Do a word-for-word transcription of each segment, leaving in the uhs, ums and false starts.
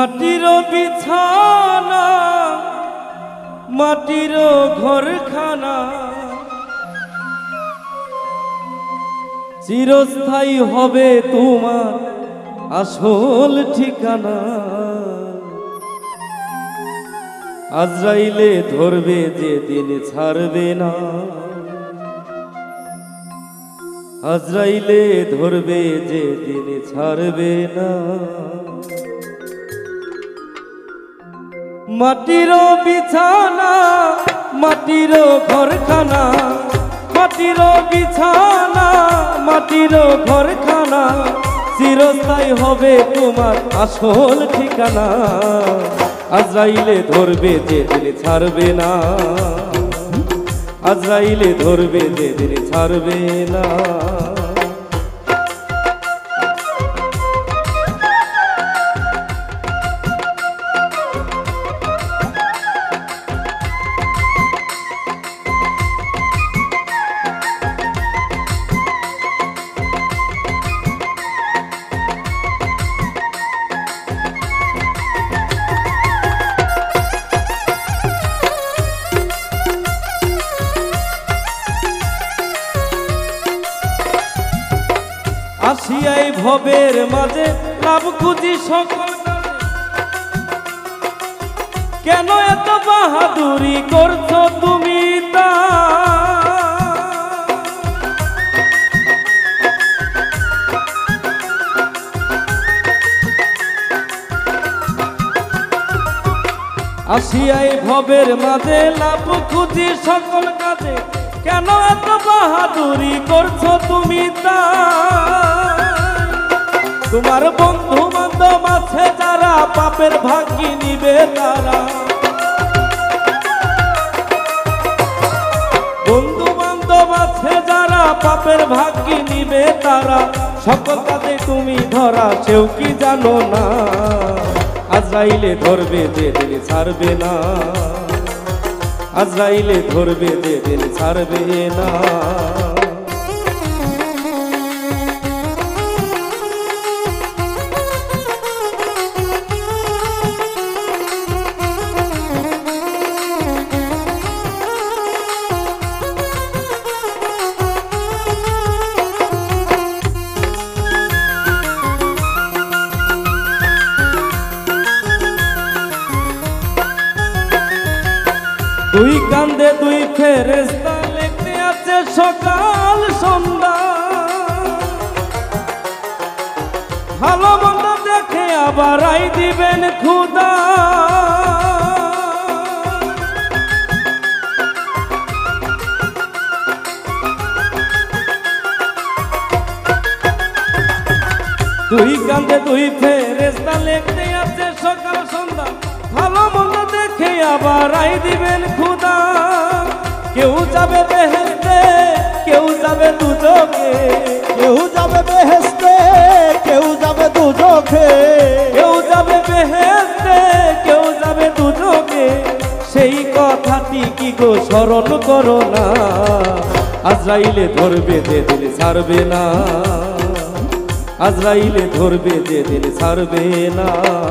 মাটির বিছানা মাটির ঘরখানা চিরস্থায়ী হবে তোমার আসল ঠিকানা। আজরাইলে ধরবে যেদিন ছাড়বে না, আজরাইলে ধরবে যেদিন ছাড়বে না। মাটির বিছানা মাটির ঘরখানা মাটির বিছানা মাটির ঘরখানা চিরস্থায়ী হবে তোমার আসল ঠিকানা। আজরাইলে ধরবে যেদিন ছাড়বে না, আজরাইলে ধরবে যেদিন ছাড়বে না। আসিয়াই ভবের মাঝে লাভ খুঁজি সকল, কেন এত বাহাদুরি করছো তুমি তা? আসিয়াই ভবের মাঝে লাভ খুঁজি সকল কাজে, কেন এত বাহাদুরি করছো তুমি তা? তোমার বন্ধু বান্ধব আছে যারা পাপের ভাগী নিবে তারা, বন্ধু বান্ধব আছে যারা পাপের ভাগী নিবে তারা। সকল কাজে তুমি ধরা সেও কি জানো না, আজরাইলে ধরবে যেদিন ছাড়বে না, আজরাইলে ধরবে যেদিন ছাড়বে না। দুই কান্দে দুই ফেরেশতা লিখতে আছে সকাল সন্ধ্যা, ভালো মন্দ দেখে আবার আই দিবেন খোদা। দুই কান্দে দুই ফেরেশতা লিখতে আছে সকাল সন্ধ্যা, ভালো মন্দ দেখে আবার আই দিবেন খোদা। কেউ যাবে বেহেশতে কেউ যাবে দুজকে, কেউ যাবে বেহেশতে কেউ যাবে দুজকে, কেউ যাবে বেহেশতে কেউ যাবে দুজকে। সেই কথাটি কি গো স্মরণ করো না, আজরাইলে ধরবে যেদিন ছাড়বে না, আজরাইলে ধরবে যেদিন ছাড়বে না।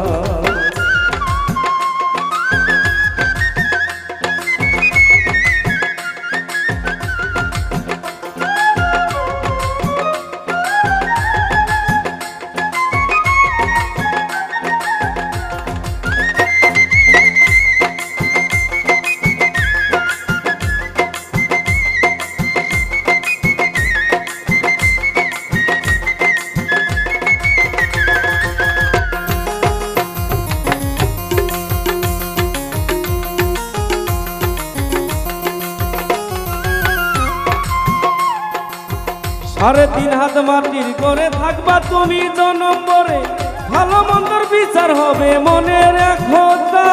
সাড়ে তিন হাত মাটির করে থাকবা তুমি জনম ভরে, ভালো মন্দর বিচার হবে মনে রেখো তা।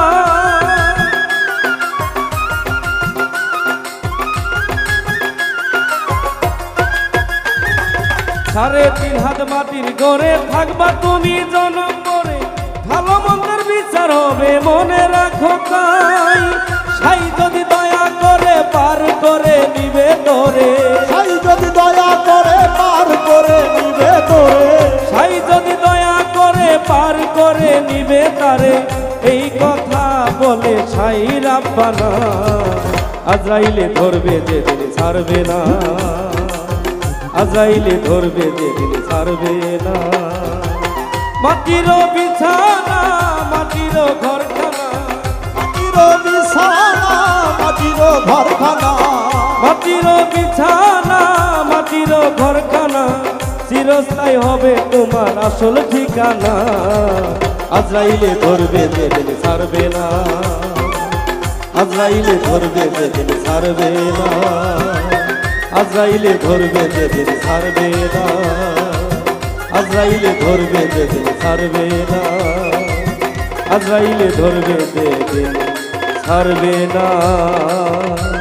সাড়ে তিন হাত মাটির করে থাকবা তুমি জনম ভরে, ভালো মন্দর বিচার হবে মনে রাখো তাই। সাই যদি দয়া করে পার করে নিবে তোরে, সাই যদি দয়া করে পার করে নিবে তোরে, সাই যদি দয়া করে পার করে নিবে তারে এই কথা বলে সাই রাব্বানা আজরাইলে ধরবে যেদিন ছাড়বে না আজরাইলে ধরবে যেদিন ছাড়বে না মাটির বিছানা মাটির ঘরখানা মাটির বিছানা মাটির ঘরখানা মাটির বিছানা মাটির ঘরখানা চিরস্থায়ী হবে তোমার আসল ঠিকানা আজরাইলে ধরবে যেদিন ছাড়বে না আজরাইলে ধরবে যেদিন ছাড়বে না আজরাইলে ধরবে যেদিন ছাড়বে না আজরাইলে ধরবে যেদিন ছাড়বে না আজরাইলে ধরবে যেদিন ছাড়বে না।